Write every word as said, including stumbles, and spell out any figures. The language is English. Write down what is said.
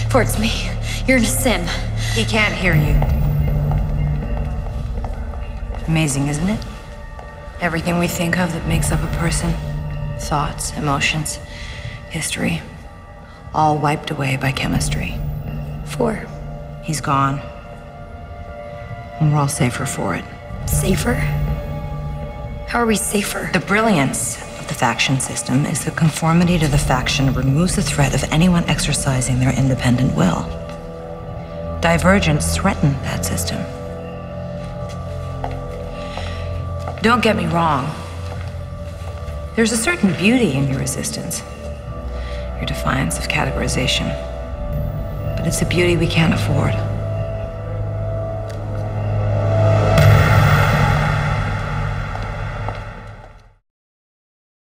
Towards me. You're in a sim. He can't hear you. Amazing, isn't it? Everything we think of that makes up a person, thoughts, emotions, history, all wiped away by chemistry. Four. He's gone. And we're all safer for it. Safer? How are we safer? The brilliance of the faction system is that conformity to the faction removes the threat of anyone exercising their independent will. Divergence threatened that system. Don't get me wrong. There's a certain beauty in your resistance, your defiance of categorization. But it's a beauty we can't afford.